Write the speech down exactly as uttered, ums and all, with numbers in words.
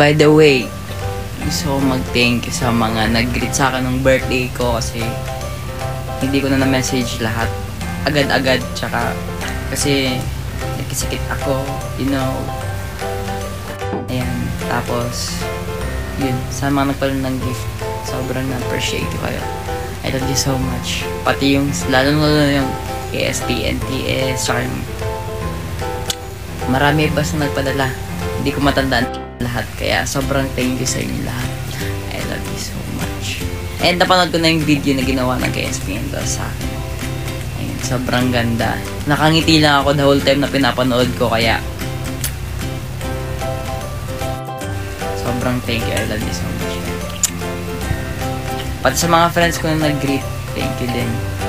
By the way, gusto ko mag-thank you sa mga nag-greet sa akin ng birthday ko kasi hindi ko na na-message lahat agad-agad, tsaka kasi nagkasakit ako, you know. Ayan, tapos yun, sa mga nagparoon ng gift, sobrang na-appreciate ko kayo. I love you so much. Pati yung, lalo na yung A S P N T S, tsaka yung marami basta nagpadala. Hindi ko matandaan lahat, kaya sobrang thank you sa inyo lahat. I love you so much. And napanood ko na yung video na ginawa ng K S P N sa akin. Ayun, sobrang ganda. Nakangiti lang ako the whole time na pinapanood ko, kaya sobrang thank you. I love you so much. Pati sa mga friends ko na nag-greet, thank you din.